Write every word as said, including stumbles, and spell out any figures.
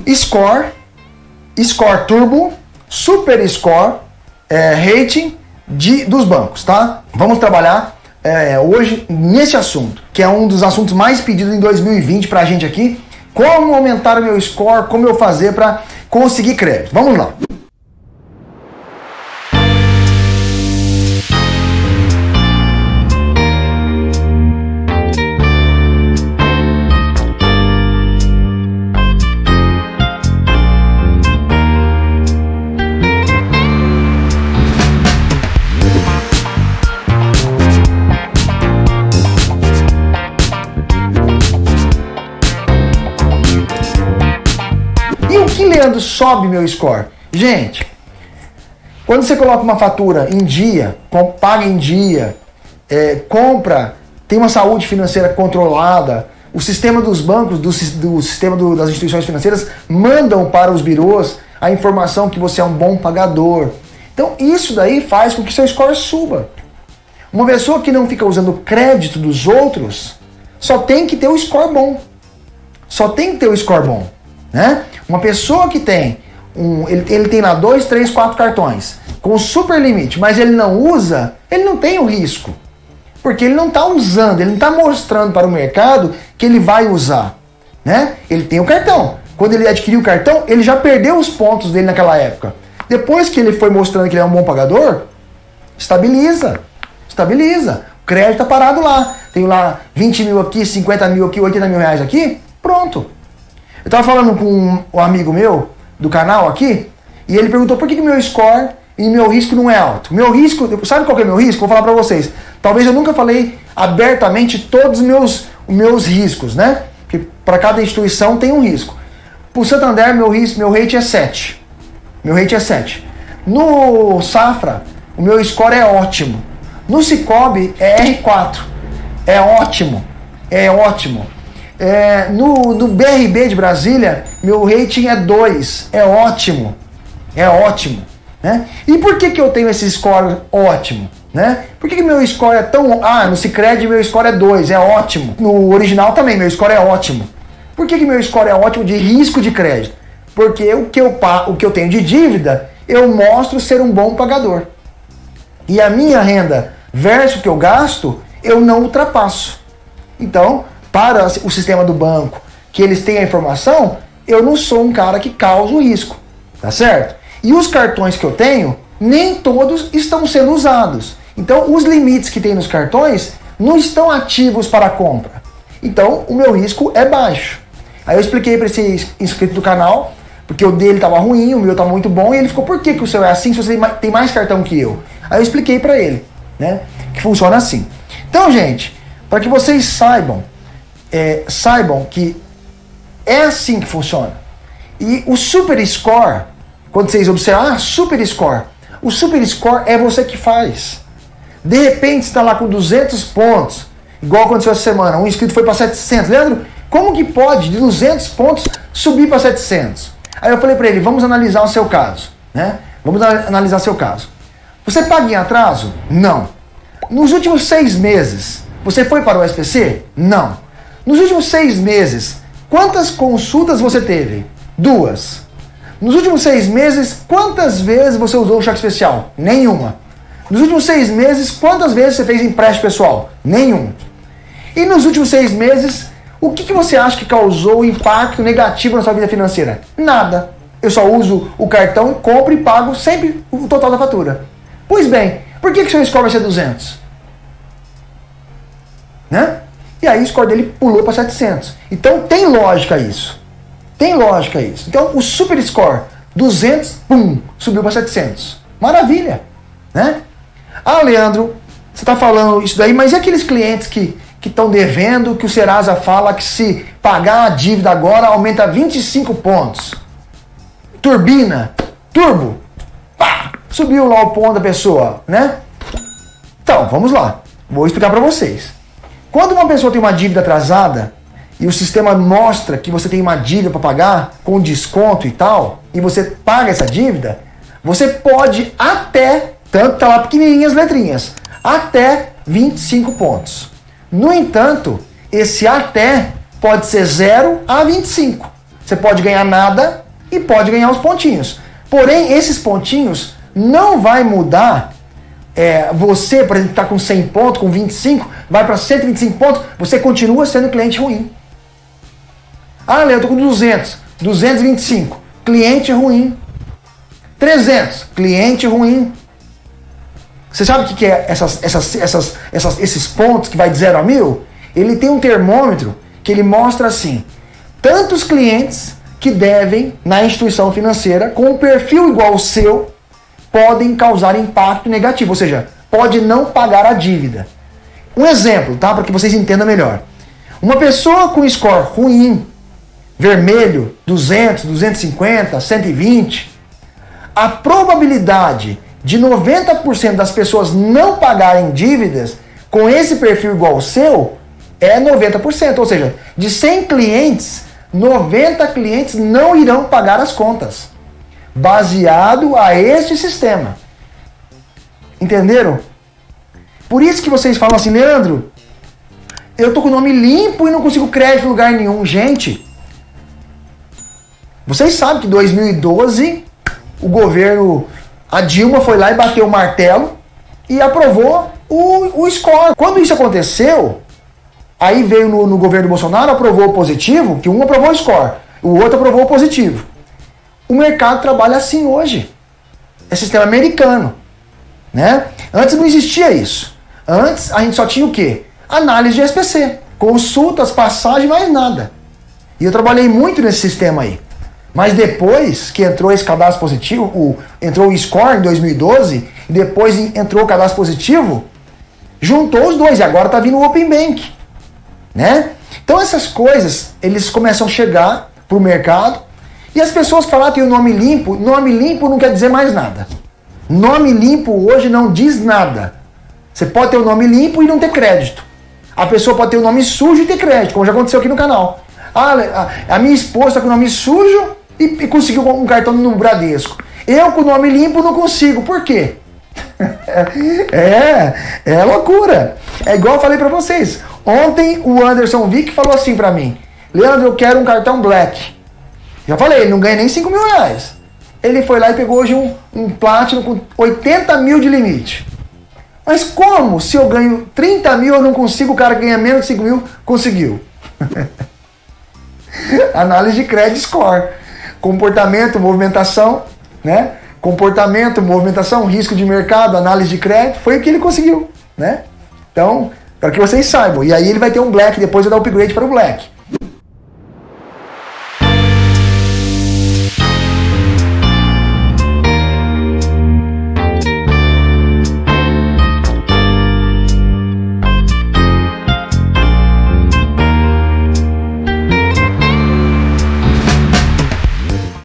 Score, Score Turbo, Super Score, é, Rating de, dos bancos, tá? Vamos trabalhar é, hoje nesse assunto, que é um dos assuntos mais pedidos em dois mil e vinte pra gente aqui. Como aumentar o meu score, como eu fazer para conseguir crédito. Vamos lá. Que Leandro sobe meu score? Gente, quando você coloca uma fatura em dia, paga em dia, é, compra, tem uma saúde financeira controlada, o sistema dos bancos, do, do sistema do, das instituições financeiras mandam para os birôs a informação que você é um bom pagador. Então isso daí faz com que seu score suba. Uma pessoa que não fica usando o crédito dos outros só tem que ter o score bom. Só tem que ter o score bom. Né? Uma pessoa que tem, um, ele, ele tem lá dois, três, quatro cartões com super limite, mas ele não usa, ele não tem o risco. Porque ele não está usando, ele não está mostrando para o mercado que ele vai usar. Né? Ele tem o cartão. Quando ele adquiriu o cartão, ele já perdeu os pontos dele naquela época. Depois que ele foi mostrando que ele é um bom pagador, estabiliza. Estabiliza. O crédito está parado lá. Tenho lá vinte mil aqui, cinquenta mil aqui, oitenta mil reais aqui. Pronto. Eu tava falando com um amigo meu do canal aqui, e ele perguntou por que, que meu score e meu risco não é alto. Meu risco, sabe qual que é meu risco? Vou falar pra vocês. Talvez eu nunca falei abertamente todos os meus, os meus riscos, né? Porque para cada instituição tem um risco. Pro Santander, meu risco, meu rate é sete. Meu rate é sete. No Safra, o meu score é ótimo. No Cicobi é R quatro. É ótimo. É ótimo. É, no, no B R B de Brasília, meu rating é dois, é ótimo, é ótimo, né? E por que que eu tenho esse score ótimo, né? Por que que meu score é tão... Ah, no Sicredi meu score é dois, é ótimo. No original também, meu score é ótimo. Por que que meu score é ótimo de risco de crédito? Porque o que eu, o que eu tenho de dívida, eu mostro ser um bom pagador. E a minha renda versus o que eu gasto, eu não ultrapasso. Então... para o sistema do banco, que eles têm a informação, eu não sou um cara que causa o risco, tá certo? E os cartões que eu tenho, nem todos estão sendo usados. Então, os limites que tem nos cartões não estão ativos para a compra. Então, o meu risco é baixo. Aí eu expliquei para esse inscrito do canal, porque o dele estava ruim, o meu estava muito bom, e ele ficou, por que, que o seu é assim se você tem mais cartão que eu? Aí eu expliquei para ele, né, que funciona assim. Então, gente, para que vocês saibam, É, saibam que é assim que funciona. E o Super Score, quando vocês observam, ah, Super Score, o Super Score é você que faz. De repente você está lá com duzentos pontos, igual aconteceu essa semana, um inscrito foi para setecentos. Leandro, como que pode de duzentos pontos subir para setecentos? Aí eu falei para ele, vamos analisar o seu caso, né? Vamos analisar o seu caso. Você paga em atraso? Não. Nos últimos seis meses, você foi para o S P C? Não. Nos últimos seis meses, quantas consultas você teve? Duas. Nos últimos seis meses, quantas vezes você usou o cheque especial? Nenhuma. Nos últimos seis meses, quantas vezes você fez empréstimo pessoal? Nenhum. E nos últimos seis meses, o que, que você acha que causou impacto negativo na sua vida financeira? Nada. Eu só uso o cartão, compro e pago sempre o total da fatura. Pois bem, por que, que seu score vai ser duzentos? Né? E aí o score dele pulou para setecentos. Então tem lógica isso. Tem lógica isso. Então o Super Score duzentos, pum, subiu para setecentos. Maravilha, né? Ah, Leandro, você está falando isso daí, mas e aqueles clientes que que estão devendo, que o Serasa fala que se pagar a dívida agora aumenta vinte e cinco pontos? Turbina, turbo, pá, subiu lá o ponto da pessoa, né? Então, vamos lá. Vou explicar para vocês. Quando uma pessoa tem uma dívida atrasada e o sistema mostra que você tem uma dívida para pagar com desconto e tal, e você paga essa dívida, você pode até, tanto tá lá pequenininhas letrinhas, até vinte e cinco pontos. No entanto, esse até pode ser zero a vinte e cinco. Você pode ganhar nada e pode ganhar uns pontinhos. Porém, esses pontinhos não vai mudar. É, você, por exemplo, está com cem pontos, com vinte e cinco, vai para cento e vinte e cinco pontos, você continua sendo cliente ruim. Ah, Léo, eu estou com duzentos, duzentos e vinte e cinco, cliente ruim. trezentos, cliente ruim. Você sabe o que é essas, essas, essas, essas, esses pontos que vai de zero a mil? Ele tem um termômetro que ele mostra assim, tantos clientes que devem na instituição financeira com um perfil igual ao seu podem causar impacto negativo, ou seja, pode não pagar a dívida. Um exemplo, tá? Para que vocês entendam melhor. Uma pessoa com score ruim, vermelho, duzentos, duzentos e cinquenta, cento e vinte, a probabilidade de noventa por cento das pessoas não pagarem dívidas com esse perfil igual ao seu é noventa por cento, ou seja, de cem clientes, noventa clientes não irão pagar as contas, baseado a este sistema. Entenderam? Por isso que vocês falam assim, Leandro, eu tô com o nome limpo e não consigo crédito em lugar nenhum. Gente, vocês sabem que em dois mil e doze o governo, a Dilma foi lá e bateu o martelo e aprovou o, o score. Quando isso aconteceu, aí veio no, no governo do Bolsonaro, aprovou o positivo, que um aprovou o score, o outro aprovou o positivo. O mercado trabalha assim hoje. É sistema americano, né? Antes não existia isso. Antes a gente só tinha o quê? Análise de S P C. Consultas, passagens, mais nada. E eu trabalhei muito nesse sistema aí. Mas depois que entrou esse cadastro positivo, o, entrou o score em dois mil e doze, e depois entrou o cadastro positivo, juntou os dois e agora está vindo o Open Bank, né? Então essas coisas, eles começam a chegar para o mercado e as pessoas falam que o nome limpo, nome limpo não quer dizer mais nada. Nome limpo hoje não diz nada. Você pode ter o nome limpo e não ter crédito. A pessoa pode ter o nome sujo e ter crédito, como já aconteceu aqui no canal. Ah, a, a minha esposa está com o nome sujo e, e conseguiu um cartão no Bradesco. Eu com o nome limpo não consigo. Por quê? é, é loucura. É igual eu falei para vocês. Ontem o Anderson Vick falou assim para mim, Leandro, eu quero um cartão Black. Já falei, ele não ganha nem cinco mil reais. Ele foi lá e pegou hoje um, um Platinum com oitenta mil de limite. Mas como? Se eu ganho trinta mil, eu não consigo, o cara que ganha menos de cinco mil, conseguiu. Análise de crédito score. Comportamento, movimentação, né? Comportamento, movimentação, risco de mercado, análise de crédito, foi o que ele conseguiu, né? Então, para que vocês saibam. E aí ele vai ter um Black, depois eu dar o upgrade para o Black.